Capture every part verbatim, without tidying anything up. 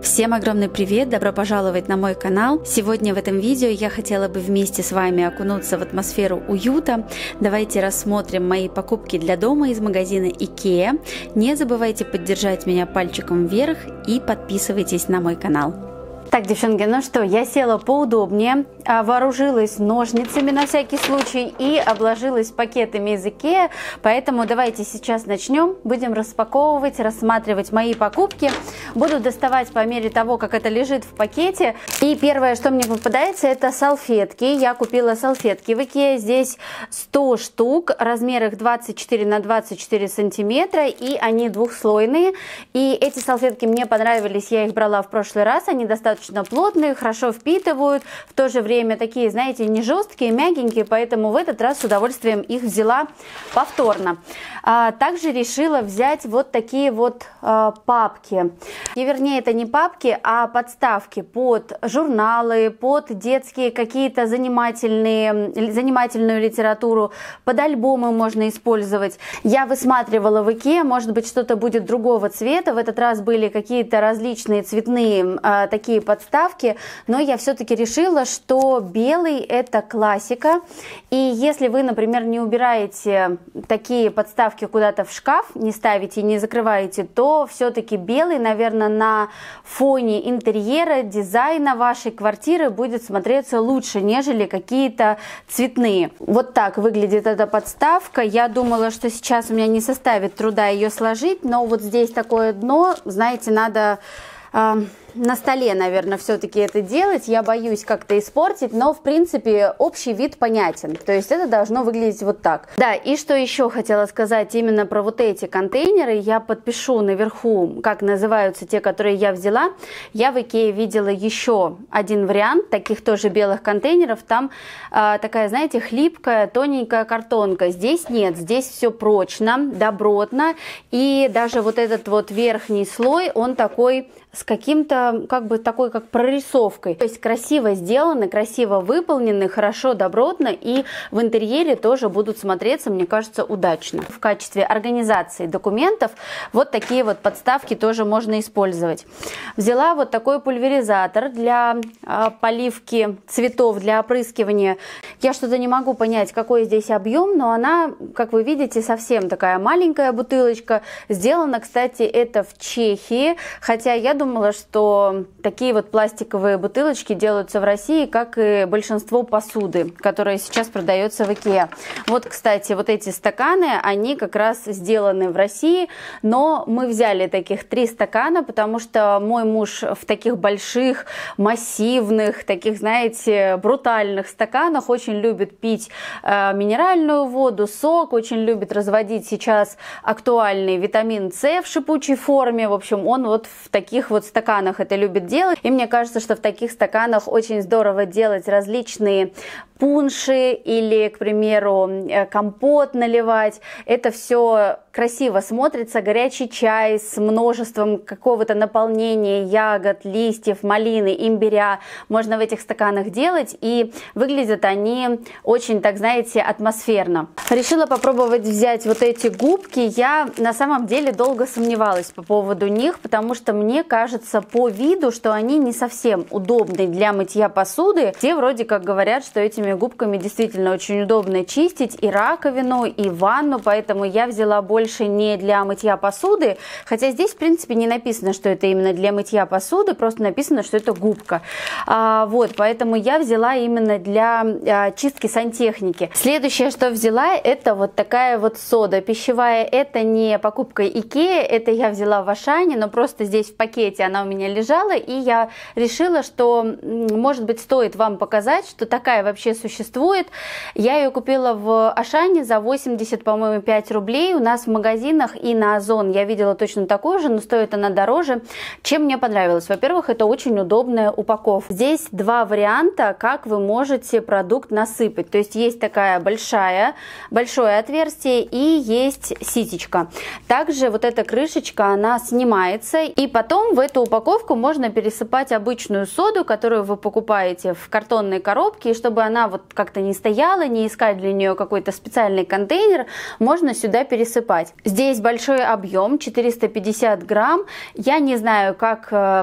Всем огромный привет! Добро пожаловать на мой канал! Сегодня в этом видео я хотела бы вместе с вами окунуться в атмосферу уюта. Давайте рассмотрим мои покупки для дома из магазина IKEA. Не забывайте поддержать меня пальчиком вверх и подписывайтесь на мой канал. Так, девчонки, ну что, я села поудобнее, вооружилась ножницами на всякий случай и обложилась пакетами из IKEA, поэтому давайте сейчас начнем, будем распаковывать, рассматривать мои покупки, буду доставать по мере того, как это лежит в пакете. И первое, что мне попадается, это салфетки. Я купила салфетки в IKEA, здесь сто штук, размер их двадцать четыре на двадцать четыре сантиметра, и они двухслойные. И эти салфетки мне понравились, я их брала в прошлый раз, они достаточно плотные, хорошо впитывают, в то же время такие, знаете, не жесткие, мягенькие, поэтому в этот раз с удовольствием их взяла повторно. А, также решила взять вот такие вот а, папки. И вернее, это не папки, а подставки под журналы, под детские какие-то занимательные, занимательную литературу, под альбомы можно использовать. Я высматривала в IKEA, может быть, что-то будет другого цвета. В этот раз были какие-то различные цветные а, такие подставки. подставки, но я все-таки решила, что белый это классика, и если вы, например, не убираете такие подставки куда-то в шкаф, не ставите, не закрываете, то все-таки белый, наверное, на фоне интерьера, дизайна вашей квартиры будет смотреться лучше, нежели какие-то цветные. Вот так выглядит эта подставка. Я думала, что сейчас у меня не составит труда ее сложить, но вот здесь такое дно, знаете, надо э, на столе, наверное, все-таки это делать. Я боюсь как-то испортить, но, в принципе, общий вид понятен. То есть это должно выглядеть вот так. Да, и что еще хотела сказать именно про вот эти контейнеры. Я подпишу наверху, как называются те, которые я взяла. Я в IKEA видела еще один вариант таких тоже белых контейнеров. Там э, такая, знаете, хлипкая, тоненькая картонка. Здесь нет, здесь все прочно, добротно. И даже вот этот вот верхний слой, он такой с каким-то, как бы такой, как прорисовкой. То есть красиво сделаны, красиво выполнены, хорошо, добротно, и в интерьере тоже будут смотреться, мне кажется, удачно. В качестве организации документов вот такие вот подставки тоже можно использовать. Взяла вот такой пульверизатор для а, поливки цветов, для опрыскивания. Я что-то не могу понять, какой здесь объем, но она, как вы видите, совсем такая маленькая бутылочка. Сделано, кстати, это в Чехии, хотя я думаю, думала, что такие вот пластиковые бутылочки делаются в России, как и большинство посуды, которая сейчас продается в IKEA. Вот, кстати, вот эти стаканы, они как раз сделаны в России, но мы взяли таких три стакана, потому что мой муж в таких больших, массивных, таких, знаете, брутальных стаканах очень любит пить э, минеральную воду, сок, очень любит разводить сейчас актуальный витамин С в шипучей форме. В общем, он вот в таких вот стаканах это любит делать, и мне кажется, что в таких стаканах очень здорово делать различные пунши или, к примеру, компот наливать. Это все красиво смотрится, горячий чай с множеством какого-то наполнения, ягод, листьев, малины, имбиря можно в этих стаканах делать, и выглядят они очень, так знаете, атмосферно. Решила попробовать взять вот эти губки. Я на самом деле долго сомневалась по поводу них, потому что мне кажется по виду, что они не совсем удобны для мытья посуды. Все вроде как говорят, что этими губками действительно очень удобно чистить и раковину, и ванну, поэтому я взяла больше не для мытья посуды, хотя здесь, в принципе, не написано, что это именно для мытья посуды, просто написано, что это губка. А, вот, поэтому я взяла именно для а, чистки сантехники. Следующее, что взяла, это вот такая вот сода пищевая. Это не покупка IKEA, это я взяла в Ашане, но просто здесь в пакете она у меня лежала, и я решила, что, может быть, стоит вам показать, что такая вообще существует. Я ее купила в Ашане за восемьдесят, по-моему, пять рублей. У нас в магазинах и на Озон я видела точно такую же, но стоит она дороже. Чем мне понравилось? Во-первых, это очень удобная упаковка. Здесь два варианта, как вы можете продукт насыпать. То есть есть такая большая, большое отверстие и есть ситечка. Также вот эта крышечка, она снимается, и потом в эту упаковку можно пересыпать обычную соду, которую вы покупаете в картонной коробке, и чтобы она вот как-то не стояла, не искать для нее какой-то специальный контейнер, можно сюда пересыпать. Здесь большой объем, четыреста пятьдесят грамм. Я не знаю, как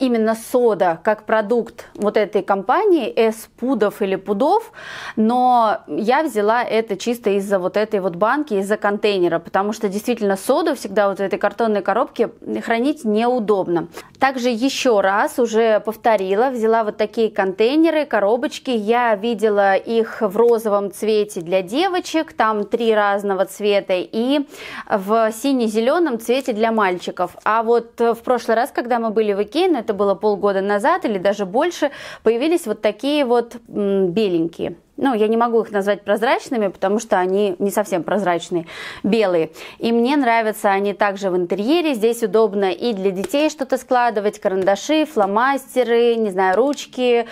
именно сода как продукт вот этой компании S пудов или пудов, но я взяла это чисто из-за вот этой вот банки, из-за контейнера, потому что действительно соду всегда вот в этой картонной коробке хранить неудобно. Также еще раз уже повторила, взяла вот такие контейнеры, коробочки. Я видела их в розовом цвете для девочек, там три разного цвета, и в сине-зеленом цвете для мальчиков. А вот в прошлый раз, когда мы были в Икее, ну, это было полгода назад или даже больше, появились вот такие вот беленькие. Ну, я не могу их назвать прозрачными, потому что они не совсем прозрачные, белые. И мне нравятся они также в интерьере. Здесь удобно и для детей что-то складывать, карандаши, фломастеры, не знаю, ручки,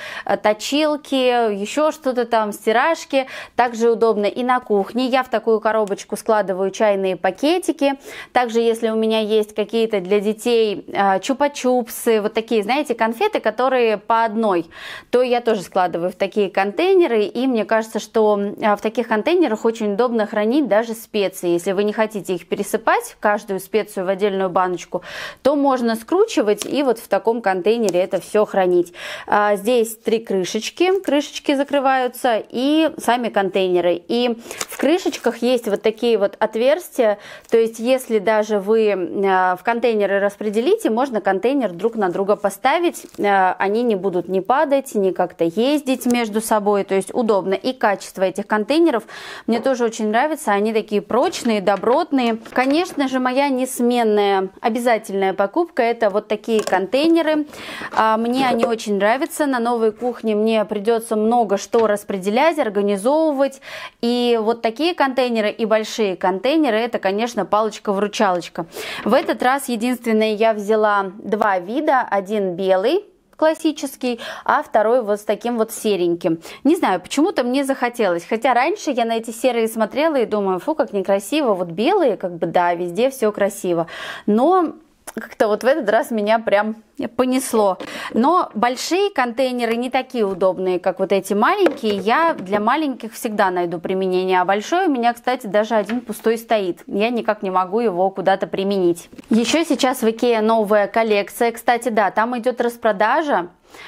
точилки, еще что-то там, стиражки. Также удобно и на кухне. Я в такую коробочку складываю чайные пакетики. Также, если у меня есть какие-то для детей чупа-чупсы, вот такие, знаете, конфеты, которые по одной, то я тоже складываю в такие контейнеры. И мне кажется, что в таких контейнерах очень удобно хранить даже специи. Если вы не хотите их пересыпать, каждую специю в отдельную баночку, то можно скручивать и вот в таком контейнере это все хранить. Здесь три крышечки, крышечки закрываются, и сами контейнеры. И в крышечках есть вот такие вот отверстия, то есть если даже вы в контейнеры распределите, можно контейнер друг на друга поставить, они не будут ни падать, ни как-то ездить между собой, то есть удобно. И качество этих контейнеров мне тоже очень нравится. Они такие прочные, добротные. Конечно же, моя несменная обязательная покупка — это вот такие контейнеры. Мне они очень нравятся. На новой кухне мне придется много что распределять, организовывать. И вот такие контейнеры и большие контейнеры — это, конечно, палочка-выручалочка. В этот раз единственное, я взяла два вида. Один белый, классический, а второй вот с таким вот сереньким. Не знаю, почему-то мне захотелось. Хотя раньше я на эти серые смотрела и думаю, фу, как некрасиво. Вот белые, как бы, да, везде все красиво. Но как-то вот в этот раз меня прям понесло. Но большие контейнеры не такие удобные, как вот эти маленькие. Я для маленьких всегда найду применение. А большой у меня, кстати, даже один пустой стоит. Я никак не могу его куда-то применить. Еще сейчас в Икее новая коллекция. Кстати, да, там идет распродажа.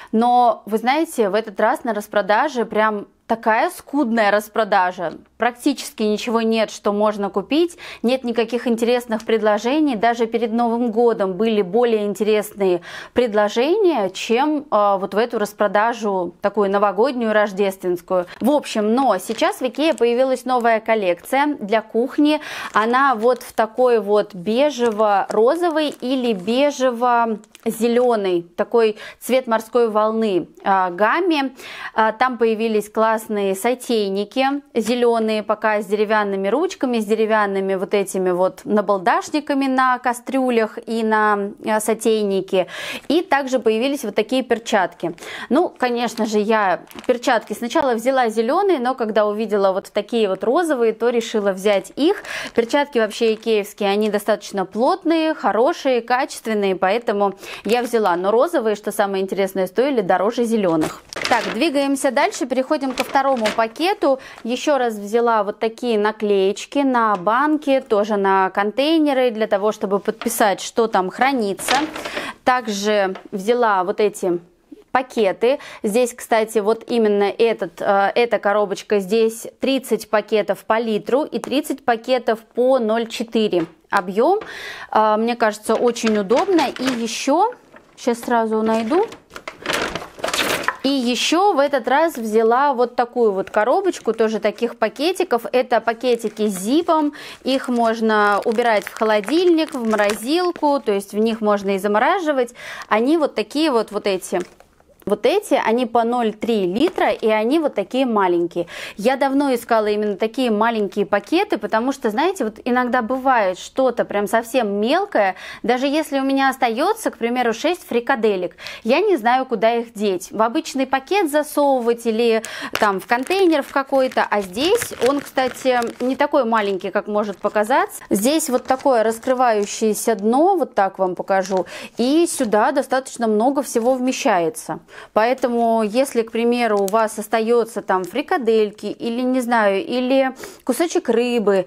Но, вы знаете, в этот раз на распродаже прям такая скудная распродажа. Практически ничего нет, что можно купить. Нет никаких интересных предложений. Даже перед Новым годом были более интересные предложения, чем э, вот в эту распродажу, такую новогоднюю, рождественскую. В общем, но сейчас в Икее появилась новая коллекция для кухни. Она вот в такой вот бежево-розовый или бежево-зеленый, такой цвет морской волны э, гамме. Э, там появились классные сотейники зеленые, пока с деревянными ручками, с деревянными вот этими вот набалдашниками на кастрюлях и на сотейнике. И также появились вот такие перчатки. Ну, конечно же, я перчатки сначала взяла зеленые, но когда увидела вот такие вот розовые, то решила взять их. Перчатки вообще икеевские, они достаточно плотные, хорошие, качественные, поэтому я взяла. Но розовые, что самое интересное, стоили дороже зеленых. Так, двигаемся дальше, переходим ко второму пакету. Еще раз взяла вот такие наклеечки на банки, тоже на контейнеры, для того, чтобы подписать, что там хранится. Также взяла вот эти пакеты. Здесь, кстати, вот именно этот, э, эта коробочка, здесь тридцать пакетов по литру и тридцать пакетов по ноль целых четыре объем. Э, мне кажется, очень удобно. И еще, сейчас сразу найду. И еще в этот раз взяла вот такую вот коробочку, тоже таких пакетиков. Это пакетики с зипом. Их можно убирать в холодильник, в морозилку, то есть в них можно и замораживать. Они вот такие вот, вот эти. Вот эти, они по ноль целых три литра, и они вот такие маленькие. Я давно искала именно такие маленькие пакеты, потому что, знаете, вот иногда бывает что-то прям совсем мелкое, даже если у меня остается, к примеру, шесть фрикаделек, я не знаю, куда их деть. В обычный пакет засовывать или там в контейнер в какой-то, а здесь он, кстати, не такой маленький, как может показаться. Здесь вот такое раскрывающееся дно, вот так вам покажу, и сюда достаточно много всего вмещается. Поэтому, если, к примеру, у вас остается там фрикадельки или, не знаю, или кусочек рыбы,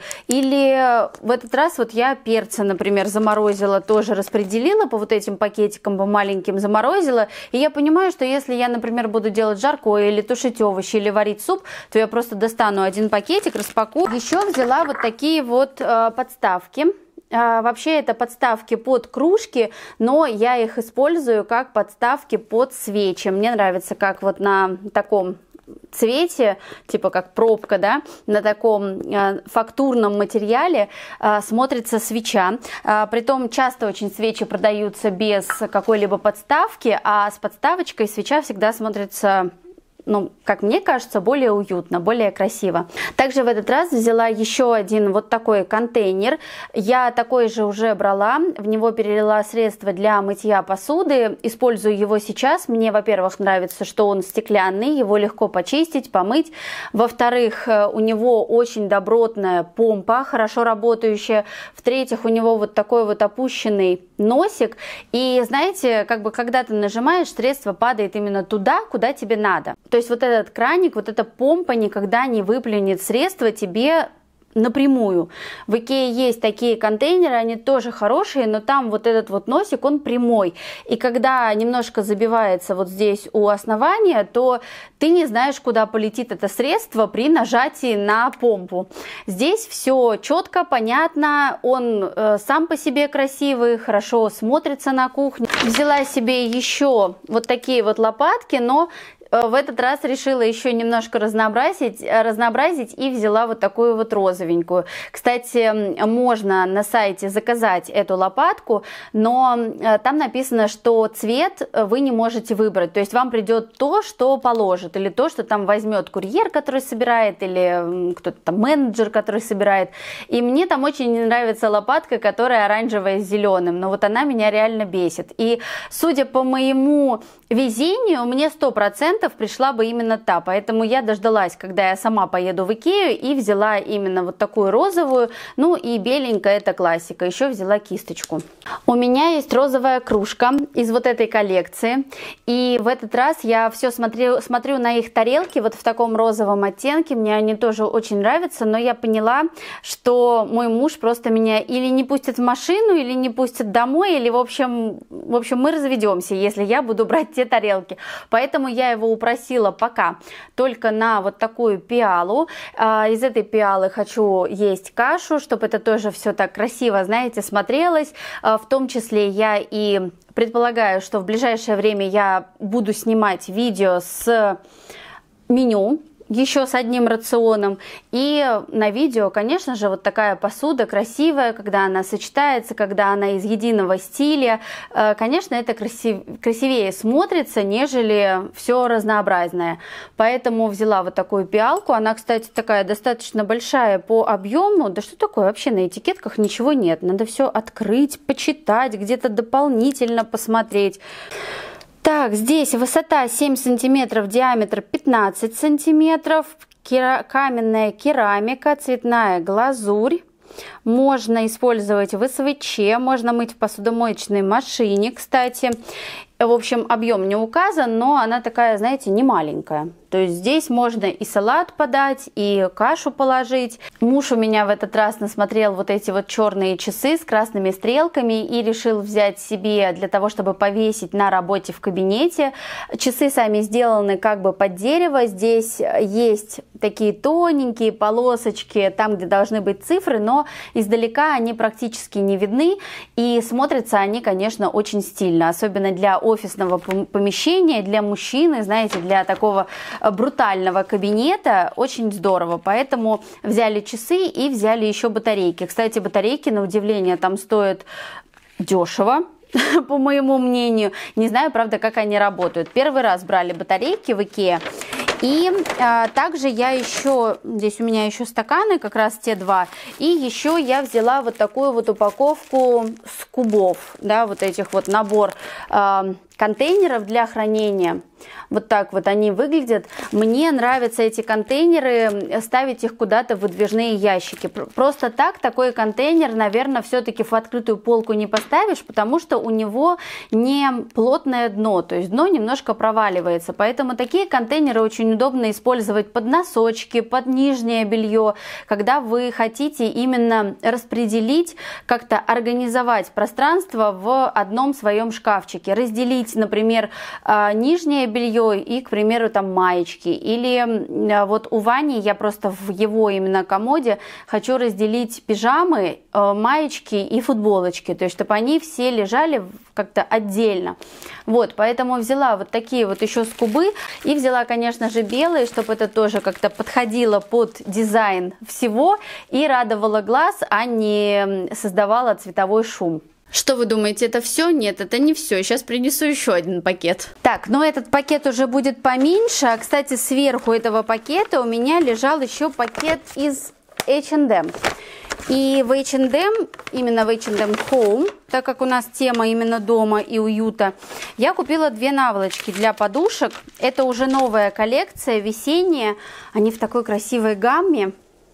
или в этот раз вот я перца, например, заморозила, тоже распределила по вот этим пакетикам, по маленьким заморозила, и я понимаю, что если я, например, буду делать жаркое или тушить овощи, или варить суп, то я просто достану один пакетик, распакую. Еще взяла вот такие вот э, подставки. Вообще это подставки под кружки, но я их использую как подставки под свечи. Мне нравится, как вот на таком цвете, типа как пробка, да, на таком э, фактурном материале э, смотрится свеча. Э, притом часто очень свечи продаются без какой-либо подставки, а с подставочкой свеча всегда смотрится, ну, как мне кажется, более уютно, более красиво. Также в этот раз взяла еще один вот такой контейнер. Я такой же уже брала, в него перелила средства для мытья посуды. Использую его сейчас. Мне, во-первых, нравится, что он стеклянный, его легко почистить, помыть. Во-вторых, у него очень добротная помпа, хорошо работающая. В-третьих, у него вот такой вот опущенный носик. И знаете, как бы когда ты нажимаешь, средство падает именно туда, куда тебе надо. То есть вот этот краник, вот эта помпа никогда не выплюнет средство тебе напрямую. В Икее есть такие контейнеры, они тоже хорошие, но там вот этот вот носик, он прямой. И когда немножко забивается вот здесь у основания, то ты не знаешь, куда полетит это средство при нажатии на помпу. Здесь все четко, понятно, он э, сам по себе красивый, хорошо смотрится на кухне. Взяла себе еще вот такие вот лопатки, но в этот раз решила еще немножко разнообразить, разнообразить и взяла вот такую вот розовенькую. Кстати, можно на сайте заказать эту лопатку, но там написано, что цвет вы не можете выбрать. То есть вам придет то, что положит, или то, что там возьмет курьер, который собирает, или кто-то там менеджер, который собирает. И мне там очень не нравится лопатка, которая оранжевая с зеленым, но вот она меня реально бесит. И судя по моему везению, мне сто процентов пришла бы именно та, поэтому я дождалась, когда я сама поеду в Икею, и взяла именно вот такую розовую. Ну и беленькая — это классика, еще взяла кисточку. У меня есть розовая кружка из вот этой коллекции, и в этот раз я все смотрю, смотрю на их тарелки вот в таком розовом оттенке, мне они тоже очень нравятся, но я поняла, что мой муж просто меня или не пустит в машину, или не пустит домой, или в общем, в общем мы разведемся, если я буду брать те тарелки, поэтому я его упросила пока только на вот такую пиалу. Из этой пиалы хочу есть кашу, чтобы это тоже все так красиво, знаете, смотрелось. В том числе я и предполагаю, что в ближайшее время я буду снимать видео с меню, еще с одним рационом. И на видео, конечно же, вот такая посуда красивая, когда она сочетается, когда она из единого стиля, конечно, это красив... красивее смотрится, нежели все разнообразное. Поэтому взяла вот такую пиалку. Она, кстати, такая достаточно большая по объему. Да что такое? Вообще на этикетках ничего нет. Надо все открыть, почитать, где-то дополнительно посмотреть. Так, здесь высота семь сантиметров, диаметр пятнадцать сантиметров, кера... каменная керамика, цветная глазурь. Можно использовать в эс вэ че, можно мыть в посудомоечной машине, кстати. В общем, объем не указан, но она такая, знаете, не маленькая. То есть здесь можно и салат подать, и кашу положить. Муж у меня в этот раз насмотрел вот эти вот черные часы с красными стрелками и решил взять себе для того, чтобы повесить на работе в кабинете. Часы сами сделаны как бы под дерево. Здесь есть такие тоненькие полосочки, там, где должны быть цифры, но издалека они практически не видны. И смотрятся они, конечно, очень стильно, особенно для офисного помещения, для мужчины, знаете, для такого брутального кабинета, очень здорово. Поэтому взяли часы и взяли еще батарейки. Кстати, батарейки, на удивление, там стоят дешево, по моему мнению. Не знаю, правда, как они работают. Первый раз брали батарейки в Икее. И а, также я еще, здесь у меня еще стаканы, как раз те два. И еще я взяла вот такую вот упаковку с кубов, да, вот этих вот набор а, контейнеров для хранения. Вот так вот они выглядят. Мне нравятся эти контейнеры, ставить их куда-то в выдвижные ящики. Просто так такой контейнер, наверное, все-таки в открытую полку не поставишь, потому что у него не плотное дно, то есть дно немножко проваливается. Поэтому такие контейнеры очень удобно использовать под носочки, под нижнее белье, когда вы хотите именно распределить, как-то организовать пространство в одном своем шкафчике. Разделить, например, нижнее белье и, к примеру, там маечки. Или вот у Вани я просто в его именно комоде хочу разделить пижамы, маечки и футболочки, то есть чтобы они все лежали как-то отдельно. Вот, поэтому взяла вот такие вот еще скубы и взяла, конечно же, белые, чтобы это тоже как-то подходило под дизайн всего и радовало глаз, а не создавало цветовой шум. Что вы думаете, это все? Нет, это не все. Сейчас принесу еще один пакет. Так, но этот пакет уже будет поменьше. А, кстати, сверху этого пакета у меня лежал еще пакет из эйч энд эм. И в эйч энд эм, именно в эйч энд эм Home, так как у нас тема именно дома и уюта, я купила две наволочки для подушек. Это уже новая коллекция, весенняя. Они в такой красивой гамме.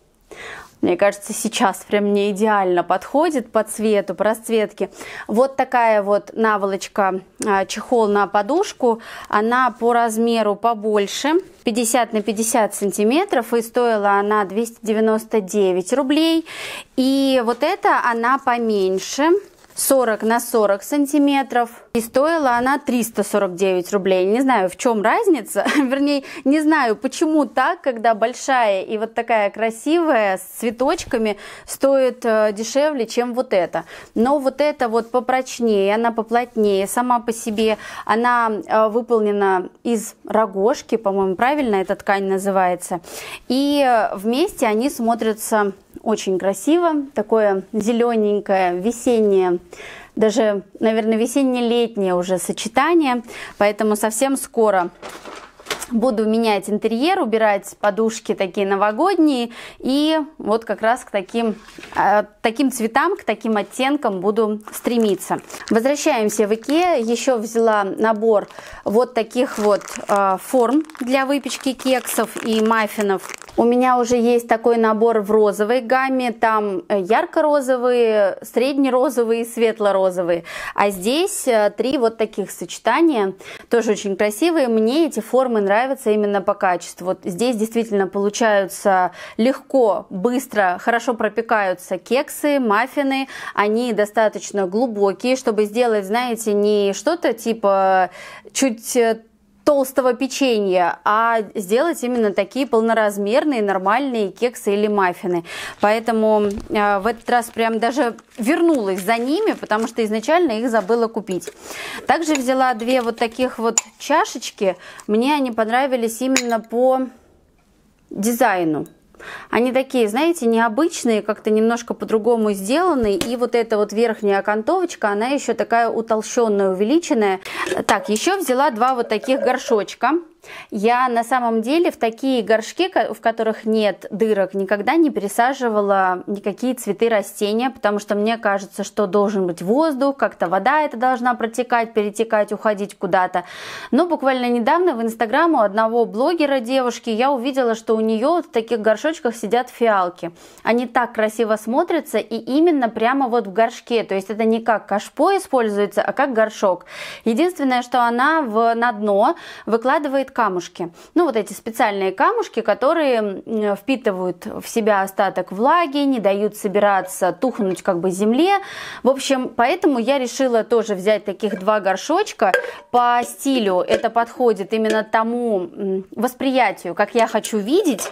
Мне кажется, сейчас прям мне идеально подходит по цвету, по расцветке. Вот такая вот наволочка, чехол на подушку. Она по размеру побольше, пятьдесят на пятьдесят сантиметров, и стоила она двести девяносто девять рублей. И вот эта она поменьше, сорок на сорок сантиметров, и стоила она триста сорок девять рублей. Не знаю, в чем разница, вернее, не знаю, почему так, когда большая и вот такая красивая с цветочками стоит э, дешевле, чем вот эта. Но вот эта вот попрочнее, она поплотнее, сама по себе, она э, выполнена из рогожки, по-моему, правильно эта ткань называется, и э, вместе они смотрятся очень красиво, такое зелененькое, весеннее, даже, наверное, весенне-летнее уже сочетание, поэтому совсем скоро буду менять интерьер, убирать подушки такие новогодние, и вот как раз к таким, э, таким цветам, к таким оттенкам буду стремиться. Возвращаемся в Икеа. Еще взяла набор вот таких вот э, форм для выпечки кексов и маффинов. У меня уже есть такой набор в розовой гамме, там ярко-розовые, средне-розовые и светло-розовые. А здесь три вот таких сочетания, тоже очень красивые. Мне эти формы нравятся именно по качеству. Вот здесь действительно получаются легко, быстро, хорошо пропекаются кексы, маффины. Они достаточно глубокие, чтобы сделать, знаете, не что-то типа чуть толстого печенья, а сделать именно такие полноразмерные нормальные кексы или маффины. Поэтому э, в этот раз прям даже вернулась за ними, потому что изначально их забыла купить. Также взяла две вот таких вот чашечки. Мне они понравились именно по дизайну. Они такие, знаете, необычные, как-то немножко по-другому сделаны. И вот эта вот верхняя окантовочка, она еще такая утолщенная, увеличенная. Так, еще взяла два вот таких горшочка. Я на самом деле в такие горшки, в которых нет дырок, никогда не пересаживала никакие цветы растения, потому что мне кажется, что должен быть воздух, как-то вода это должна протекать, перетекать, уходить куда-то. Но буквально недавно в инстаграм у одного блогера девушки я увидела, что у нее в таких горшочках сидят фиалки. Они так красиво смотрятся и именно прямо вот в горшке, то есть это не как кашпо используется, а как горшок. Единственное, что она в, на дно выкладывает камушки. Ну, вот эти специальные камушки, которые впитывают в себя остаток влаги, не дают собираться, тухнуть как бы земле. В общем, поэтому я решила тоже взять таких два горшочка. По стилю это подходит именно тому восприятию, как я хочу видеть.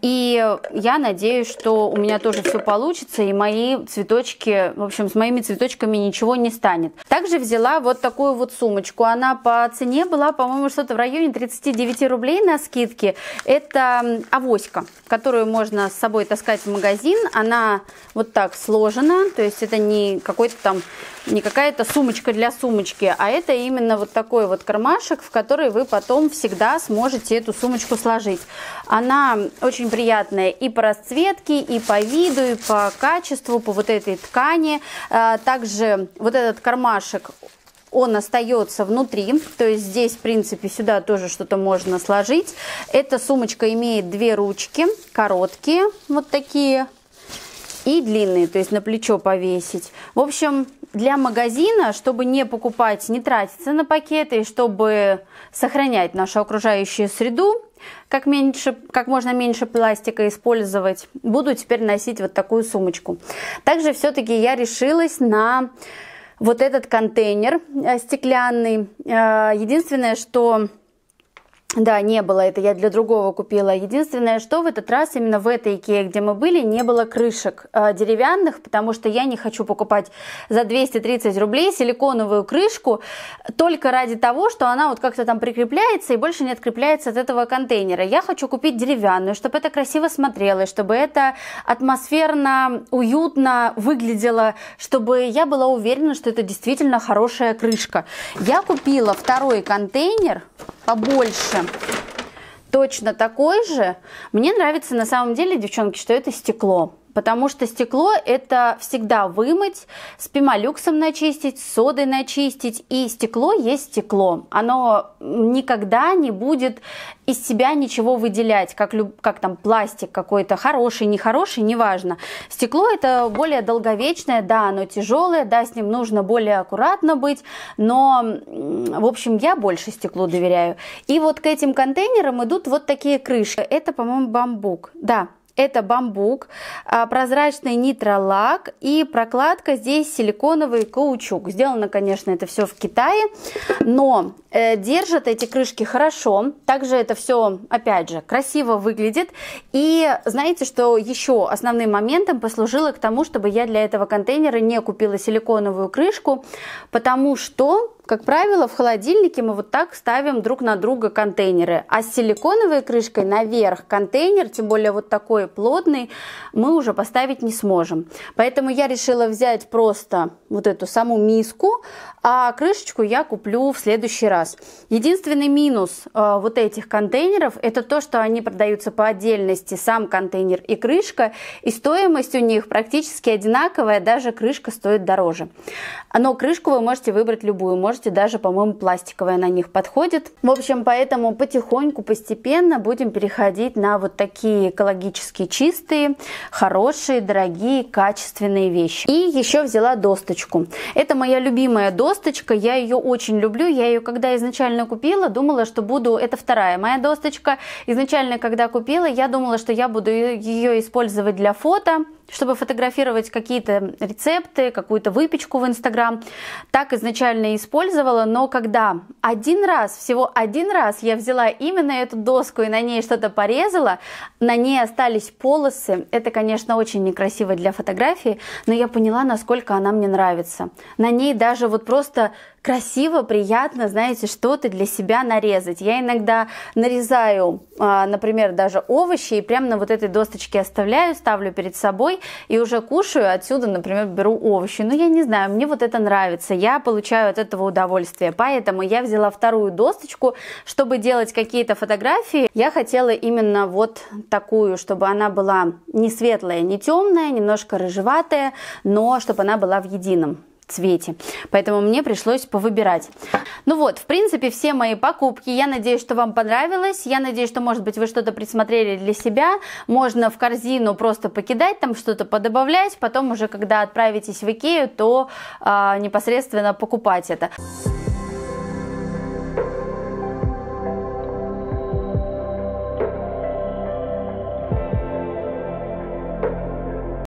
И я надеюсь, что у меня тоже все получится, и мои цветочки, в общем, с моими цветочками ничего не станет. Также взяла вот такую вот сумочку. Она по цене была, по-моему, что-то в районе тридцати девяти рублей на скидке. Это авоська, которую можно с собой таскать в магазин. Она вот так сложена, то есть это не какой-то там, не какая-то сумочка для сумочки, а это именно вот такой вот кармашек, в который вы потом всегда сможете эту сумочку сложить. Она очень приятная и по расцветке, и по виду, и по качеству, по вот этой ткани. Также вот этот кармашек он остается внутри, то есть здесь, в принципе, сюда тоже что-то можно сложить. Эта сумочка имеет две ручки, короткие, вот такие, и длинные, то есть на плечо повесить. В общем, для магазина, чтобы не покупать, не тратиться на пакеты, и чтобы сохранять нашу окружающую среду, как, меньше, как можно меньше пластика использовать, буду теперь носить вот такую сумочку. Также все-таки я решилась на вот этот контейнер стеклянный. Единственное, что... Да, не было, это я для другого купила. Единственное, что в этот раз именно в этой Икее, где мы были, не было крышек э, деревянных, потому что я не хочу покупать за двести тридцать рублей силиконовую крышку только ради того, что она вот как-то там прикрепляется и больше не открепляется от этого контейнера. Я хочу купить деревянную, чтобы это красиво смотрелось, чтобы это атмосферно, уютно выглядело, чтобы я была уверена, что это действительно хорошая крышка. Я купила второй контейнер, побольше, точно такой же. Мне нравится на самом деле, девчонки, что это стекло. Потому что стекло это всегда вымыть, с пемолюксом начистить, с содой начистить. И стекло есть стекло. Оно никогда не будет из себя ничего выделять, как, как там пластик какой-то, хороший, нехороший, неважно. Стекло это более долговечное, да, оно тяжелое, да, с ним нужно более аккуратно быть, но, в общем, я больше стеклу доверяю. И вот к этим контейнерам идут вот такие крышки. Это, по-моему, бамбук, да. Это бамбук, прозрачный нитролак и прокладка здесь силиконовый каучук. Сделано, конечно, это все в Китае, но э, держат эти крышки хорошо. Также это все, опять же, красиво выглядит. И знаете, что еще основным моментом послужило к тому, чтобы я для этого контейнера не купила силиконовую крышку, потому что... Как правило, в холодильнике мы вот так ставим друг на друга контейнеры. А с силиконовой крышкой наверх контейнер, тем более вот такой плотный, мы уже поставить не сможем. Поэтому я решила взять просто вот эту саму миску, а крышечку я куплю в следующий раз. Единственный минус э, вот этих контейнеров, это то, что они продаются по отдельности, сам контейнер и крышка, и стоимость у них практически одинаковая, даже крышка стоит дороже. Но крышку вы можете выбрать любую, можете даже, по-моему, пластиковая на них подходит. В общем, поэтому потихоньку, постепенно будем переходить на вот такие экологически чистые, хорошие, дорогие, качественные вещи. И еще взяла досточку. Это моя любимая досточка, я ее очень люблю. Я ее, когда изначально купила, думала, что буду... Это вторая моя досточка. Изначально, когда купила, я думала, что я буду ее использовать для фото, чтобы фотографировать какие-то рецепты, какую-то выпечку в Инстаграм. Так изначально использовала, но когда один раз, всего один раз я взяла именно эту доску и на ней что-то порезала, на ней остались полосы. Это, конечно, очень некрасиво для фотографии, но я поняла, насколько она мне нравится. На ней даже вот просто красиво, приятно, знаете, что-то для себя нарезать. Я иногда нарезаю, например, даже овощи и прямо на вот этой досточке оставляю, ставлю перед собой и уже кушаю, отсюда, например, беру овощи. Но я не знаю, мне вот это нравится, я получаю от этого удовольствие. Поэтому я взяла вторую досточку, чтобы делать какие-то фотографии. Я хотела именно вот такую, чтобы она была не светлая, не темная, немножко рыжеватая, но чтобы она была в едином цвете. Поэтому мне пришлось повыбирать. Ну вот, в принципе, все мои покупки. Я надеюсь, что вам понравилось. Я надеюсь, что, может быть, вы что-то присмотрели для себя. Можно в корзину просто покидать, там что-то подобавлять. Потом уже, когда отправитесь в Икею, то а, непосредственно покупать это.